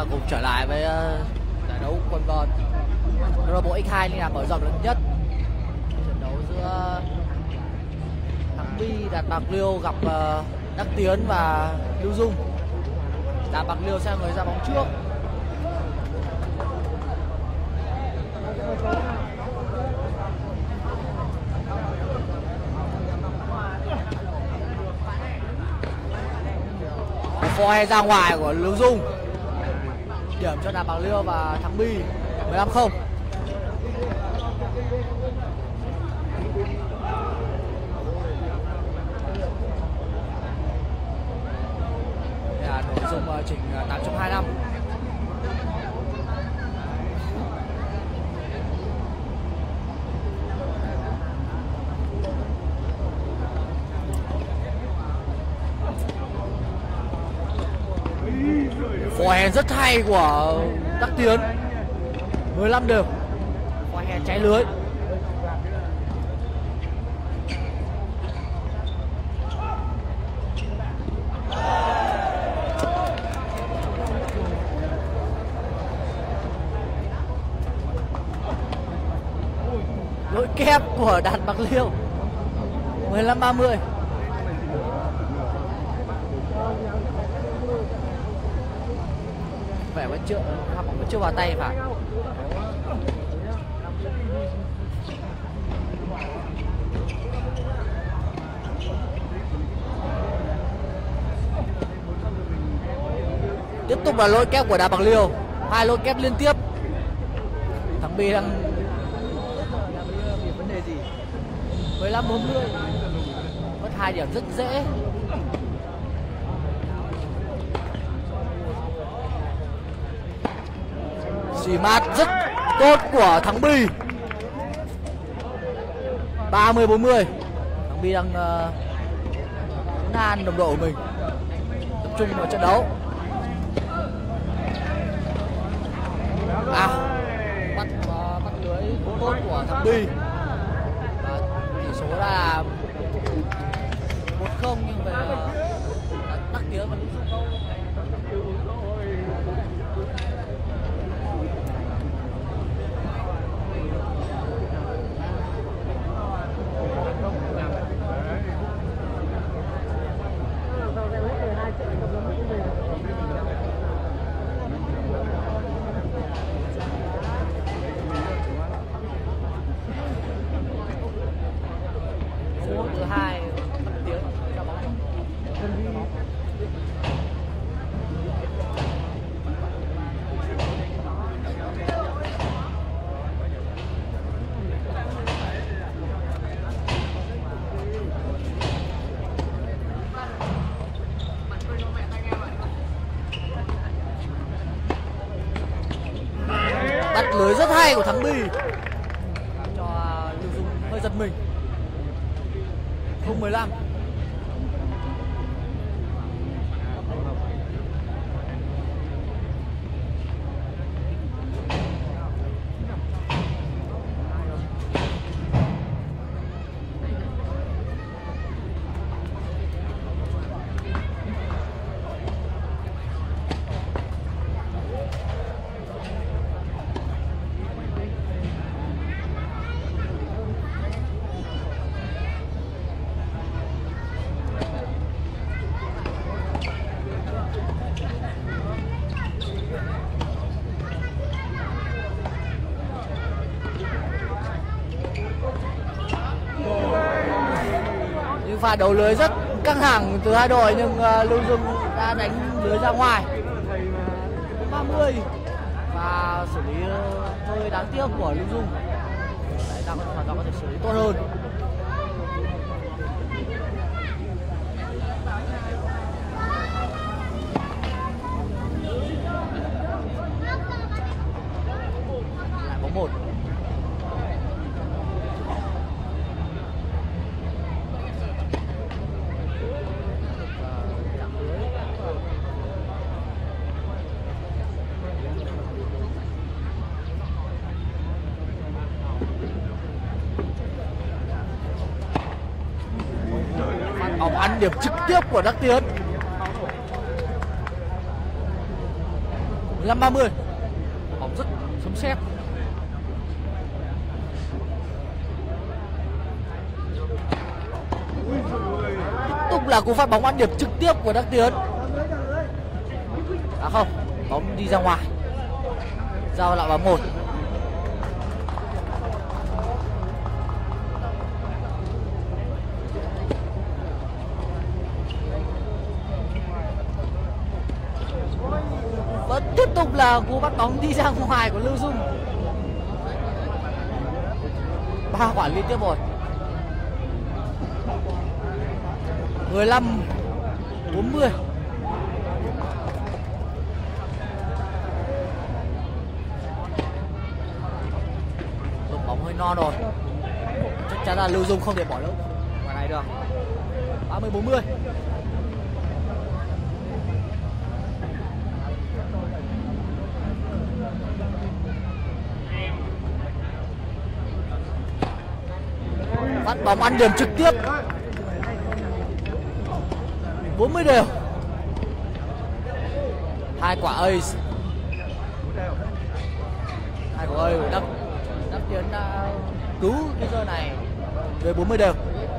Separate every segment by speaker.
Speaker 1: cùng trở lại với giải đấu quần vợt câu lạc bộ X2 liên hàm mở rộng lớn nhất. Trận đấu giữa Thắng Bi Đạt Bạc Liêu gặp Đắc Tiến và Lưu Dung. Đạt Bạc Liêu sẽ người ra bóng trước. Phoi ra ngoài của Lưu Dung, điểm cho Đạt Bạc Liêu và Thắng Bi 15-0. Đây là nội dung trình 8.25. Forehand rất hay của Đắc Tiến, 15 đều. Forehand cháy lưới. Lỗi kép của Đạt Bạc Liêu, 15-30. Vẻ vẫn chưa vào tay phải. Tiếp tục là lỗi kép của Đạt Bạc Liêu, 2 lỗi kép liên tiếp. Thắng Bi đang bị vấn đề gì? 15-40. Mất 2 điểm rất dễ. Xì mát rất tốt của Thắng Bi, 30-40. Thắng Bi đang chấn an đồng đội của mình, tập trung vào trận đấu. Bắt lưới tốt của Thắng Bi và tỷ số là 1-0 nhưng về Đắc Tiến và lưới rất hay của Thắng Bi, cho Lưu Dung hơi giật mình. 0-15. Pha đấu lưới rất căng thẳng từ hai đội nhưng Lưu Dung đã đánh lưới ra ngoài 30 và xử lý hơi đáng tiếc của Lưu Dung. Đấy, đang hoàn toàn có thể xử lý tốt hơn. Lại bóng 1. Bóng ăn điểm trực tiếp của Đắc Tiến, 15-30. Bóng rất sấm sét. Tiếp tục là cú phát bóng ăn điểm trực tiếp của Đắc Tiến. À không, bóng đi ra ngoài. Giao lại vào 1. Vẫn tiếp tục là cú bắt bóng đi ra ngoài của Lưu Dung. 3 quả liên tiếp rồi. 15-40. Bóng hơi non rồi. Chắc chắn là Lưu Dung không thể bỏ lỡ quả này được. 30-40. Phát bóng ăn điểm trực tiếp. 40 đều. 2 quả ace. 2 quả ace của Đắc Tiến đã cứu cái giờ này về 40 đều.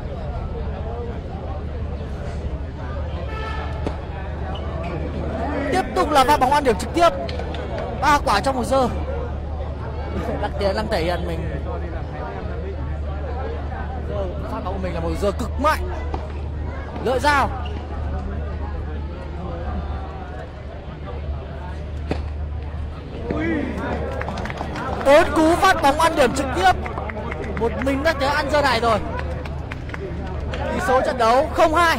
Speaker 1: Tiếp tục là phát bóng ăn điểm trực tiếp. 3 quả trong một giờ. Đắc Tiến đang thể hiện mình. Phát bóng của mình là một giờ cực mạnh. Lợi Giao. Bốn cú phát bóng ăn điểm trực tiếp. Một mình Đắc Tiến ăn giờ này rồi. Tỷ số trận đấu 0-2.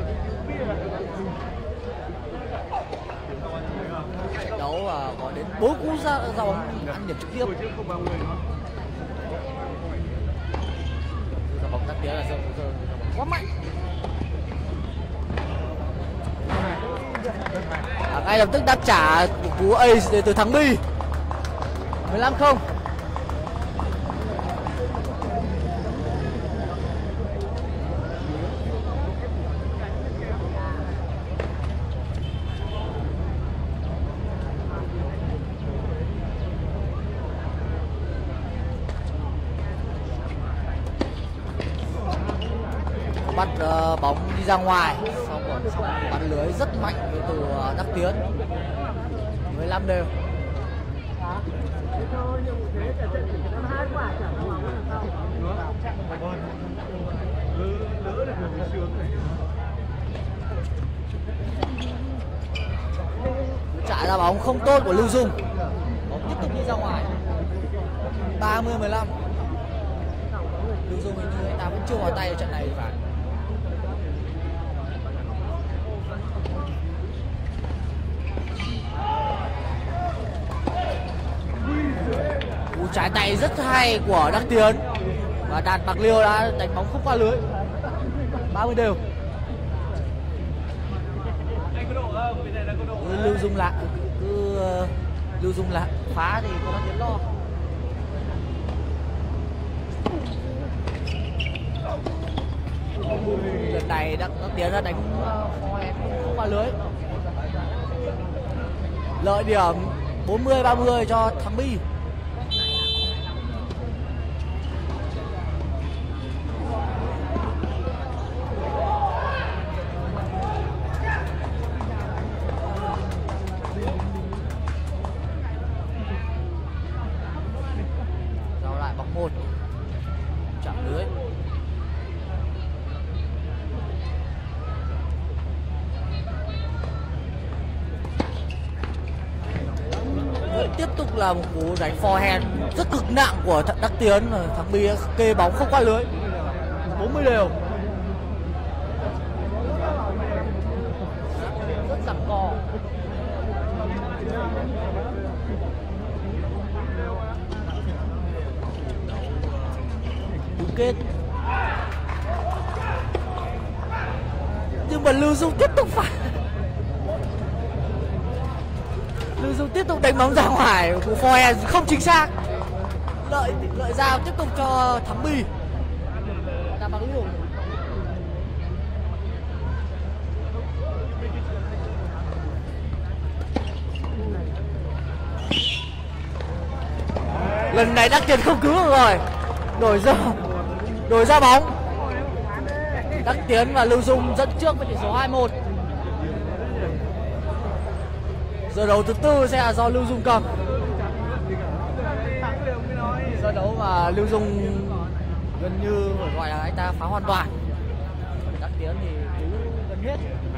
Speaker 1: Trận đấu có đến 4 cú ra bóng ăn điểm trực tiếp. Ra bóng Đắc Tiến là giờ quá mạnh. Ngay lập tức đáp trả cú ace từ thắng Bi. 15-0. Bắt bóng đi ra ngoài. Sau bắn lưới rất mạnh từ Đắc Tiến. 15 đều. Trả ra bóng không tốt của Lưu Dung. Bóng tiếp tục đi ra ngoài. 30-15. Lưu Dung hình như anh ta vẫn chưa vào tay ở trận này thì phải. Cú trái tay rất hay của Đắc Tiến. Và Đạt Bạc Liêu đã đánh bóng không qua lưới. 30 đều. Lưu Dung lạ, Lưu Dung lạ phá thì có Đắc Tiến lo. Lần này Đắc Tiến đã đánh forehand không qua lưới. Lợi điểm 40-30 cho thắng Bi. Giao lại bóng 1. Chạm lưới. Tiếp tục là một cú đánh forehand rất cực nặng của Đắc Tiến. Thắng Bi kê bóng không qua lưới. 40 đều. Rất giằng co. Tứ kết. Nhưng mà Lưu Dung tiếp tục phải. Lưu Dung tiếp tục đánh bóng ra ngoài. Cú forehand không chính xác. Lợi Giao tiếp tục cho thắng Bi. Đạt Bạc Liêu. Lần này Đắc Tiến không cứu được rồi. Đổi ra bóng. Đắc Tiến và Lưu Dung dẫn trước với tỷ số 2-1. Giờ đấu thứ tư sẽ là do Lưu Dung cầm. Giờ đấu mà Lưu Dung gần như phải gọi là anh ta phá hoàn toàn. Đắc Tiến thì cứu gần hết.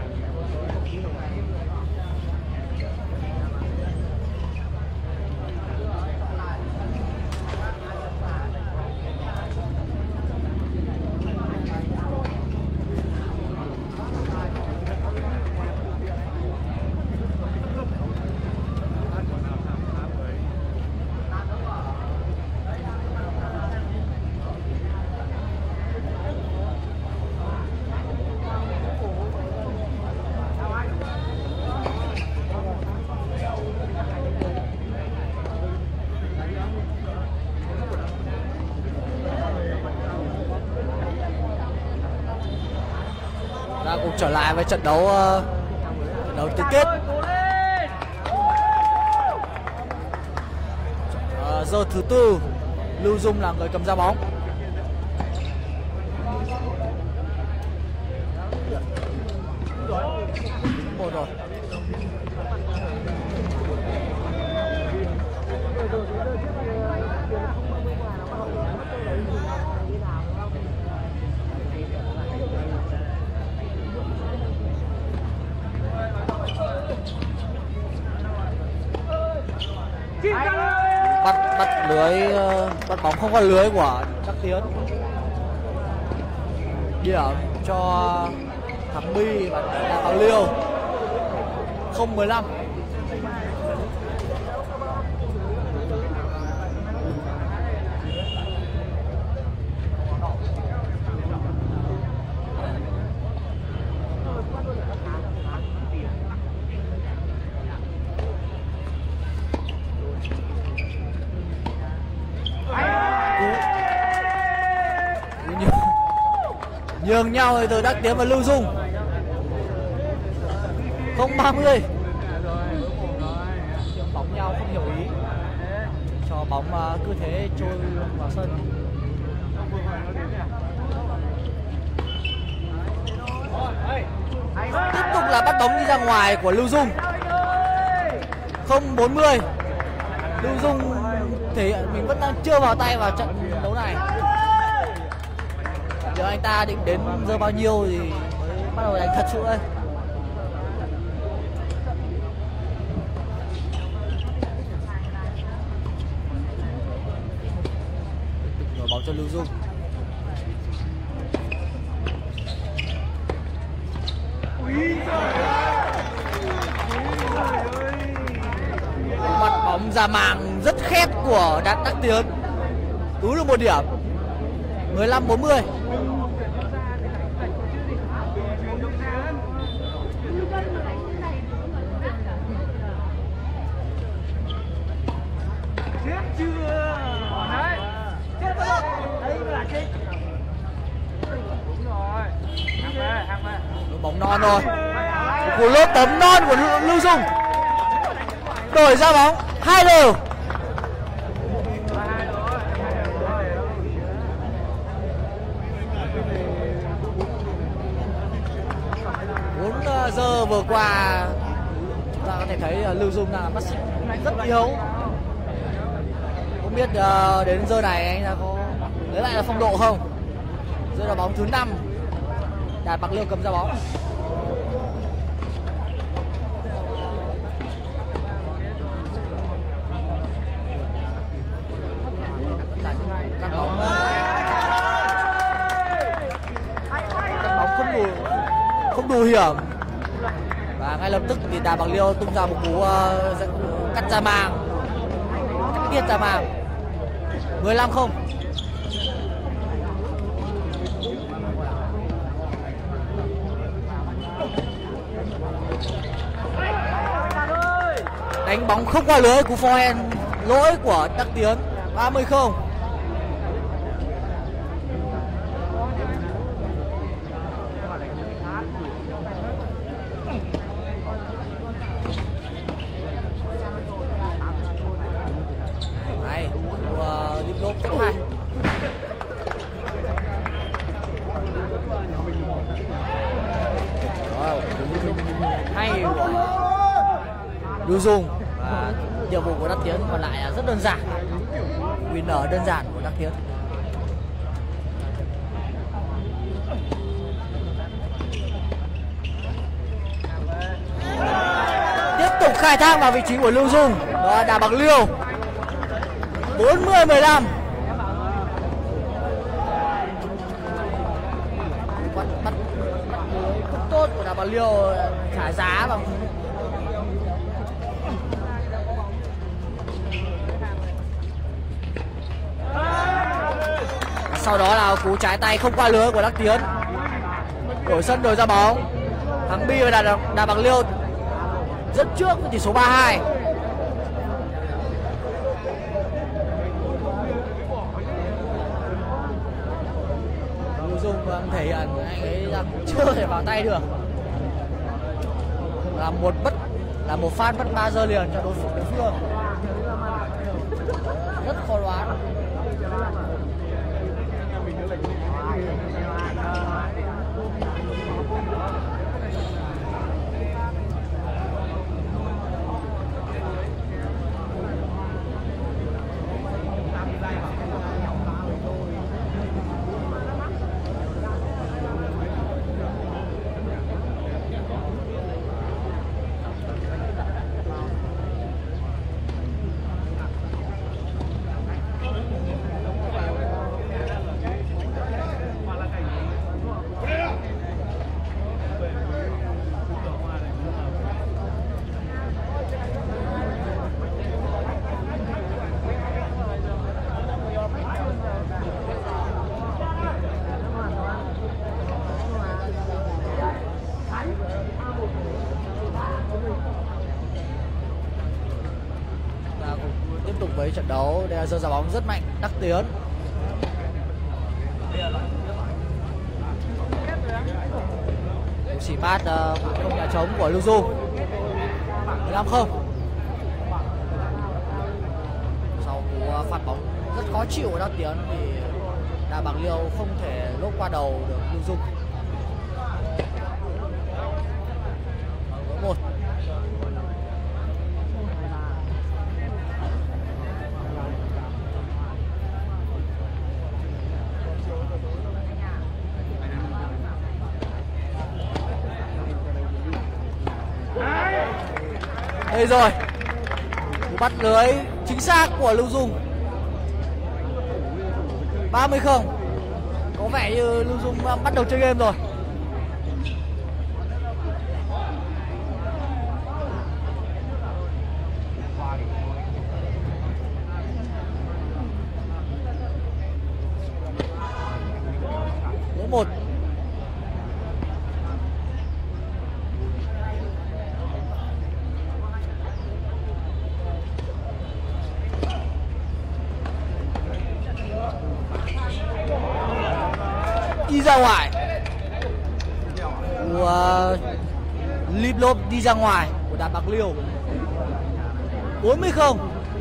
Speaker 1: Ta cùng trở lại với trận đấu tứ kết. Giờ thứ tư, Lưu Dung là người cầm ra bóng. Một rồi. Bắt lưới, bắt bóng không qua lưới của Đắc Tiến. Điểm cho Thắng Bi và Đà Bạc Liêu 0-15. Nhường nhau từ Đắc Tiến và Lưu Dung. 0-30. Bóng nhau không hiểu ý, cho bóng cứ thế trôi vào sân. Tiếp tục là bắt bóng đi ra ngoài của Lưu Dung. 0-40. Lưu Dung thể hiện mình vẫn đang chưa vào tay vào trận đấu này. Giờ anh ta định đến giờ bao nhiêu thì mới bắt đầu đánh thật sự đây. Nhồi bóng cho Lưu Dung. Mặt bóng ra màng rất khét của Đắc Tiến. Cứu được một điểm. 15-40. Bóng non rồi. Cú lốp bóng non của Lưu Dung. Đổi ra bóng 2-2. Giờ vừa qua chúng ta có thể thấy Lưu Dung đang mắt xích rất yếu. Không biết đến giờ này anh ta có lấy lại là phong độ không. Giờ là bóng thứ 5, Đà Bạc Liêu cầm ra bóng. Cắt bóng không đủ hiểm. Và ngay lập tức thì Đà Bạc Liêu tung ra một cú cắt ra màng, cắt tiết ra màng. 15-0. Đánh bóng không qua lưới, cú forehand lỗi của Đắc Tiến. 30-0. hay của Lưu Dung và nhiệm vụ của Đắc Tiến còn lại là rất đơn giản, winner đơn giản của Đắc Tiến. Tiếp tục khai thác vào vị trí của Lưu Dung, đó là đá bằng liêu. 40-15. Bắt lưới không tốt của đá bằng liêu, trả giá bằng sau đó là cú trái tay không qua lưới của Đắc Tiến. Đổi sân đổi ra bóng. Thắng Bi và đá bằng liêu dẫn trước với tỷ số 3-2. Lưu Dung đang thể hiện anh ấy rằng chưa thể vào tay được. Là một phan mất 3 giờ liền cho đối phương. Rất khó đoán. Tiếp tục với trận đấu, đây là giơ ra bóng rất mạnh Đắc Tiến. Cú xỉ mát không nhà trống của Lưu Dung. 15-0. Sau cú phạt bóng rất khó chịu của Đắc Tiến thì đá bằng liêu không thể lốp qua đầu được Lưu Dung. 1. Đây rồi, cú bắt lưới chính xác của Lưu Dung. 30-0. Có vẻ như Lưu Dung bắt đầu chơi game rồi. Một. Đi ra ngoài. Lip lốp đi ra ngoài của đá Bạc Liêu. 40-0.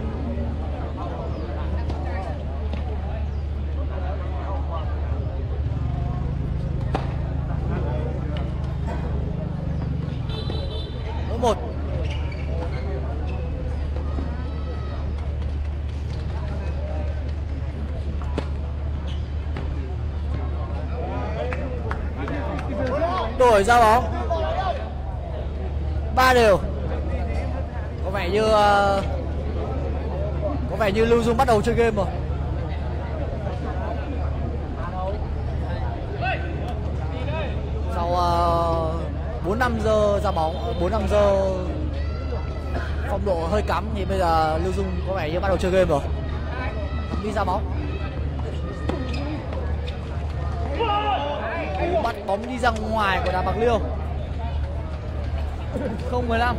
Speaker 1: Một. Đổi ra bóng. 3-3. Có vẻ như Lưu Dung bắt đầu chơi game rồi. Sau 4-5 giờ ra bóng, 4-5 giờ phong độ hơi cắm thì bây giờ Lưu Dung có vẻ như bắt đầu chơi game rồi. Đi ra bóng. Bắt bóng đi ra ngoài của đá Bạc Liêu. 0-15.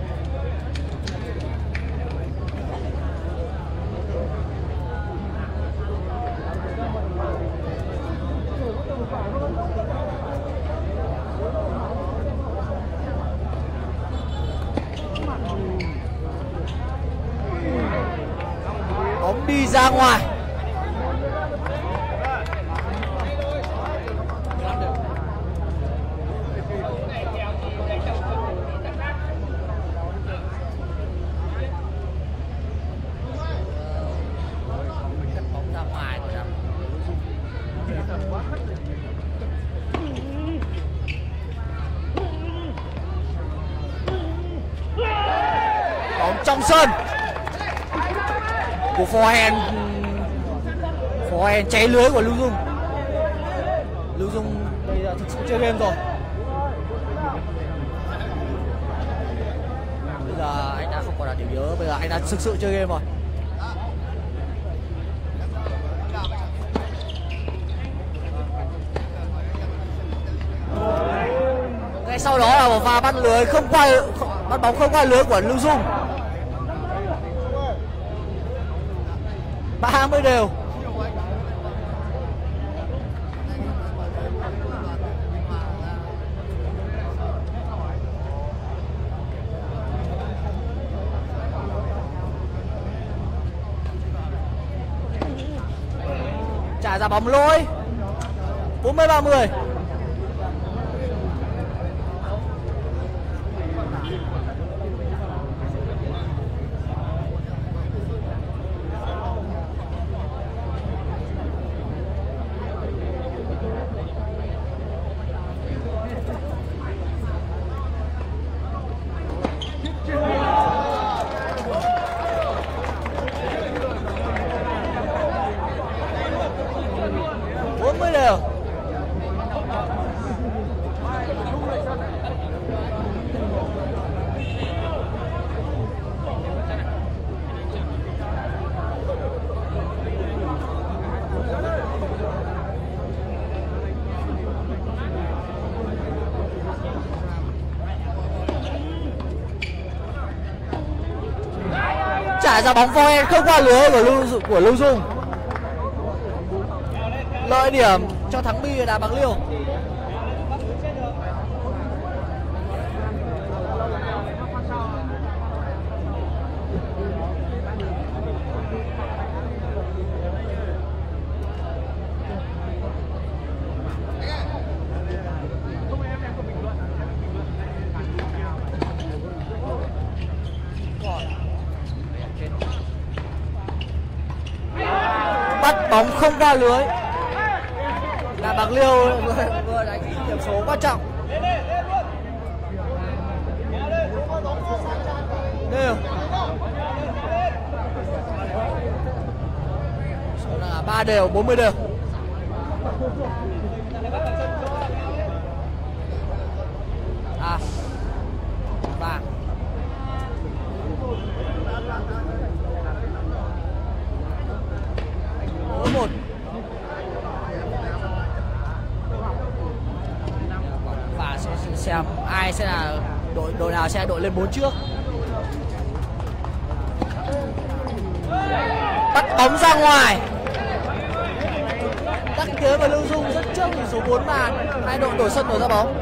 Speaker 1: Bóng đi ra ngoài. trong sân. Của forehand cháy lưới của Lưu Dung. Lưu Dung bây giờ thực sự chơi game rồi. Bây giờ anh đã không còn là điểm nhớ, bây giờ anh đã thực sự chơi game rồi. Ngay sau đó là một pha bắt lưới không qua, bắt bóng không qua lưới của Lưu Dung. 30 đều. Trả ra bóng lỗi. 40-30. Trả ra bóng forehand không qua lưới của Lưu Dung. Lợi điểm cho thắng bi đá Bạc Liêu. Bóng không qua lưới là Bạc Liêu vừa đánh điểm số quan trọng. Đều. Số là 3 đều, 40 đều. Và một và sẽ xem ai sẽ là đội nào sẽ đội lên 4 trước. Bắt bóng ra ngoài. Đắc Tiến và Lưu Dung rất trước tỷ số 4 bàn. Hai đội đổi sân đổi ra bóng.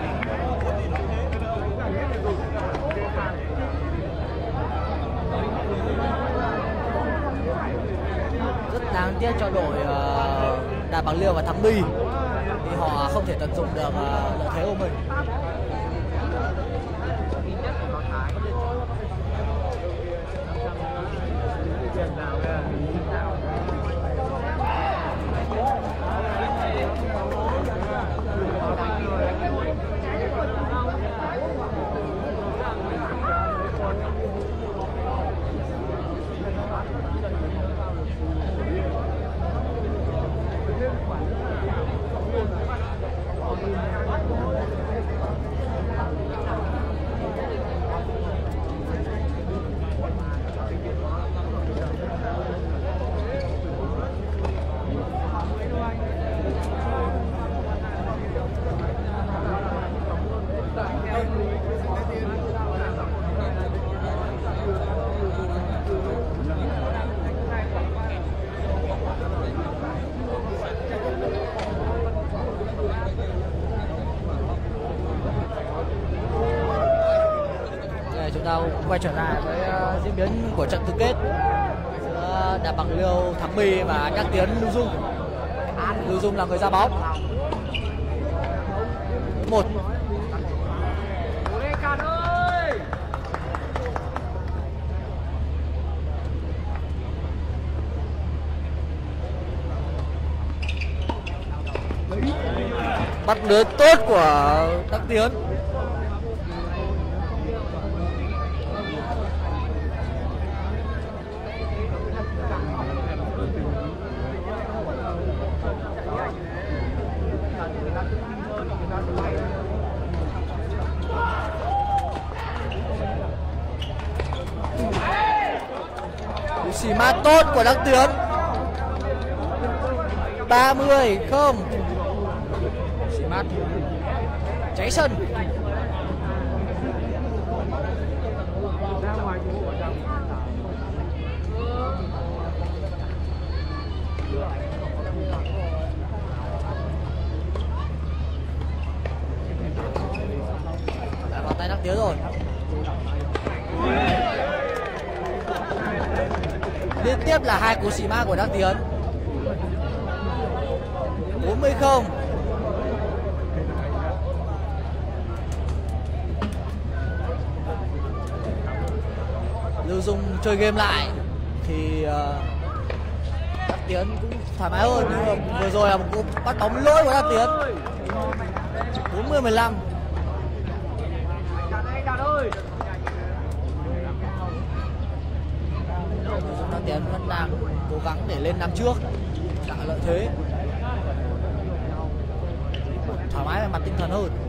Speaker 1: Đáng tiếc cho đội Đà Bạc Liêu và Thắng Bi thì họ không thể tận dụng được lợi thế của mình. Chúng ta quay trở lại với diễn biến của trận tứ kết giữa Đà Bạc Liêu Thắng Bi và Đắc Tiến Lưu Dung. Lưu Dung là người ra bóng. 1. Bắt lưới tốt của Đắc Tiến. xì mát tốt của Đắc Tiến. 30-0. Xì mát cháy sân. Đã vào tay Đắc Tiến rồi. Liên tiếp là 2 cú xì mát của Đắc Tiến. 40-0. Lưu Dung chơi game lại thì Đắc Tiến cũng thoải mái hơn, nhưng mà vừa rồi là một cú bắt bóng lỗi của Đắc Tiến. 40-15. Đắc Tiến vẫn đang cố gắng để lên năm trước, tạo lợi thế, thoải mái về mặt tinh thần hơn.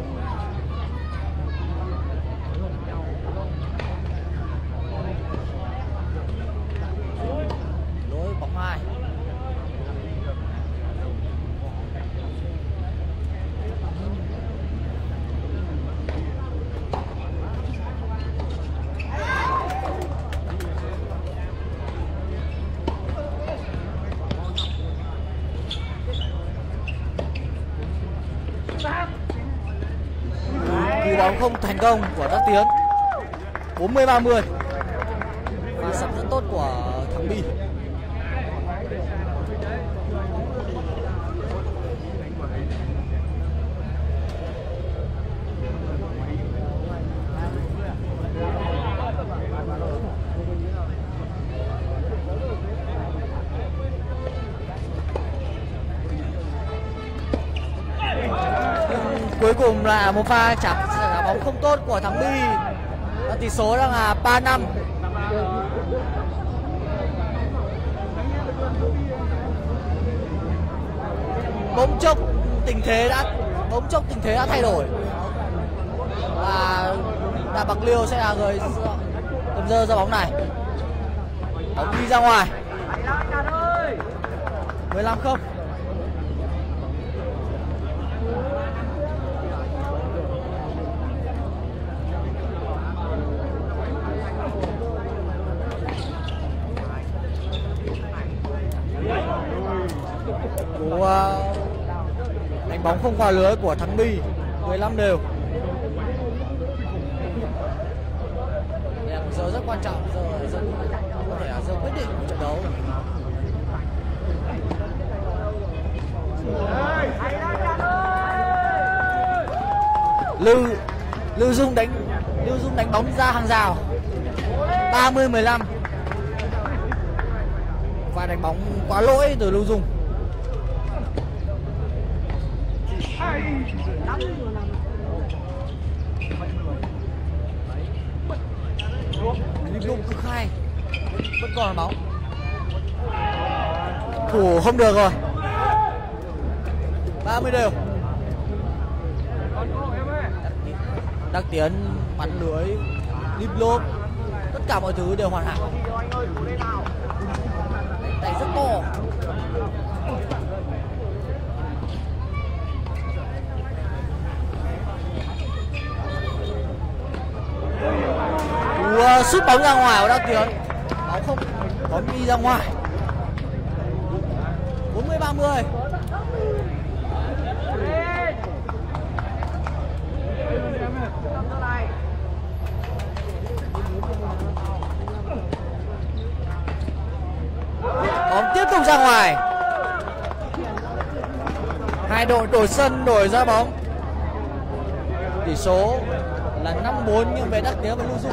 Speaker 1: Lỗi bóng 2. Cú bóng không thành công của Đắc Tiến. 40-30. Và sập rất tốt của thằng Bi. Cuối cùng là một pha trả bóng không tốt của thằng Bi. Tỷ số đang là 3-5. Bỗng chốc tình thế đã thay đổi. Và Đạm Bạc Liêu sẽ là người cầm dơ ra bóng này. Bóng đi ra ngoài. 15-0. Cú đánh bóng không qua lưới của thắng Bi. 15 đều. Đây là một giờ rất quan trọng, giờ có thể là giờ quyết định của trận đấu. Lưu Dung đánh bóng ra hàng rào. 30-15. Và đánh bóng quá lỗi từ Lưu Dung. Lưu cực hay, vẫn còn là bóng. Thủ không được rồi. 30 đều. Đắc Tiến bắn lưới, lip lốp, tất cả mọi thứ đều hoàn hảo. Đánh rất to. Sút bóng ra ngoài của Đắc Tiến. Bóng không, bóng đi ra ngoài. 40-30. Bóng tiếp tục ra ngoài. Hai đội đổi sân, đổi ra bóng. Tỷ số là 5-4 nhưng về Đắc Tiến và Lưu Dung.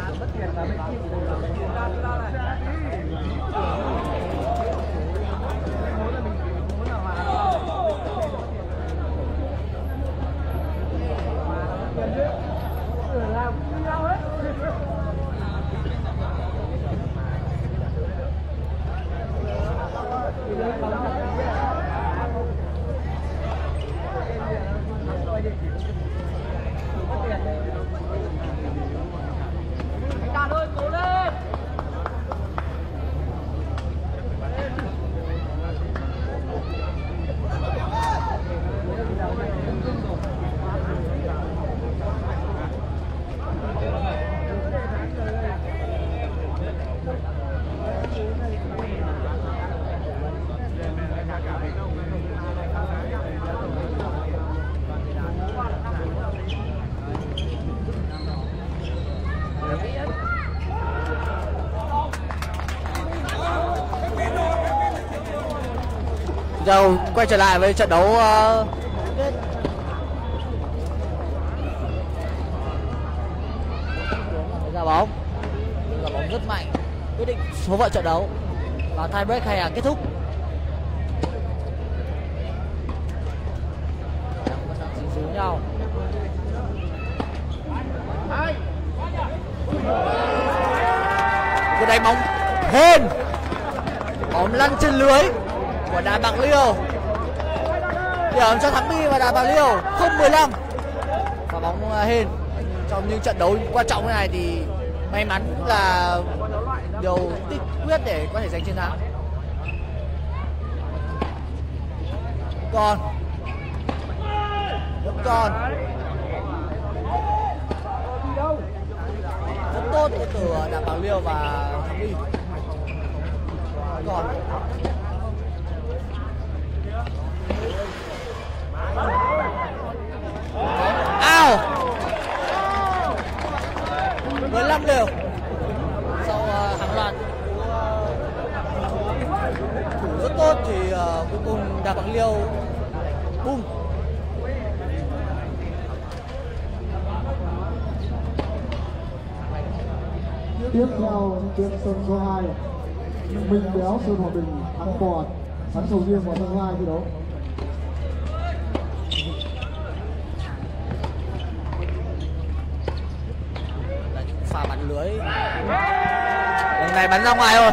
Speaker 1: Giờ quay trở lại với trận đấu ra bóng rất mạnh, quyết định số phận trận đấu và tie break hay là kết thúc. Vẫn đang dính díu nhau. Cuộc đánh bóng hên, bóng lăn trên lưới của Đá Bạc Liêu, điểm cho Thắng Bi và Đá Bạc Liêu 0-15. Và bóng hên trong những trận đấu quan trọng như này thì may mắn là điều tích quyết để có thể giành chiến thắng. Còn vẫn còn rất tốt từ Đá Bạc Liêu và Thắng Bi. Còn ao 15 đều sau hàng loạt thủ rất tốt thì cuối cùng Đá Bạc Liêu bung.
Speaker 2: Tiếp theo trên sân số 2, Minh Béo Sơn Hòa Bình thắng Bọt bắn sầu riêng vào sân 2 thi đấu.
Speaker 1: Là những pha bắn lưới lần này bắn ra ngoài rồi.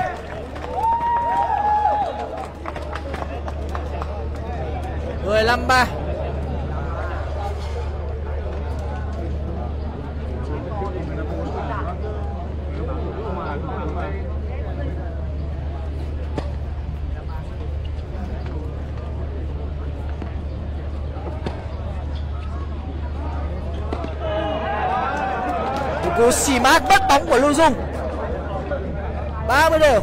Speaker 1: Người 5-3. Cú xì mát bắt bóng của Lưu Dung. 30 đều.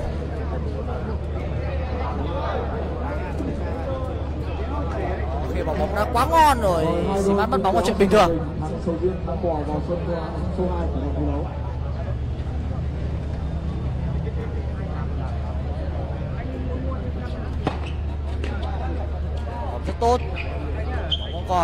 Speaker 1: Khi bóng đã quá ngon rồi, xì mát bắt bóng là chuyện bình thường.
Speaker 2: Sầu riêng thắng Bò vào sân số 2 của thi đấu.
Speaker 1: Rất tốt. Không còn.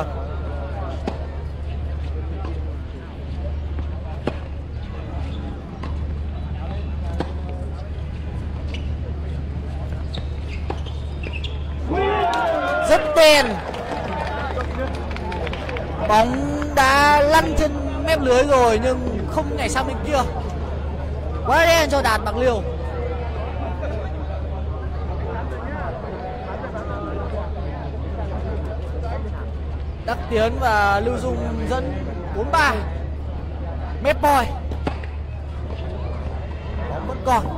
Speaker 1: Rất đen. Bóng đã lăn trên mép lưới rồi nhưng không nhảy sang bên kia. Quá đen cho Đá Bạc Liêu. Đắc Tiến và Lưu Dung dẫn 4-3. Mép boy. Bóng vẫn còn.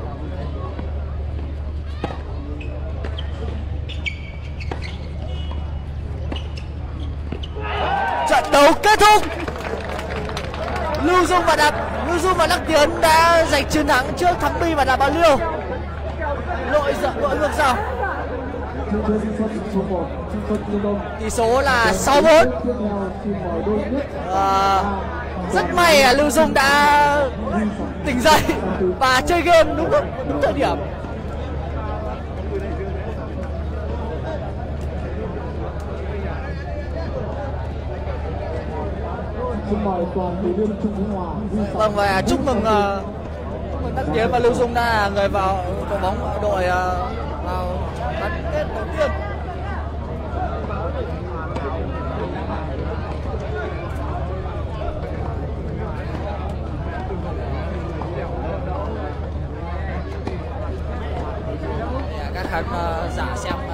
Speaker 1: Trận đấu kết thúc. Lưu Dung và Đắc Tiến đã giành chiến thắng trước Thắng Bi và Đá Bạc Liêu. Đội ngược dòng. Tỷ số là 6-4. Rất may là Lưu Dung đã tỉnh dậy và chơi game đúng thời điểm. Vâng, và chúc mừng Đắc Tiến và Lưu Dung đã là người vào đội bóng đội vào bán kết đầu tiên. Các khán giả xem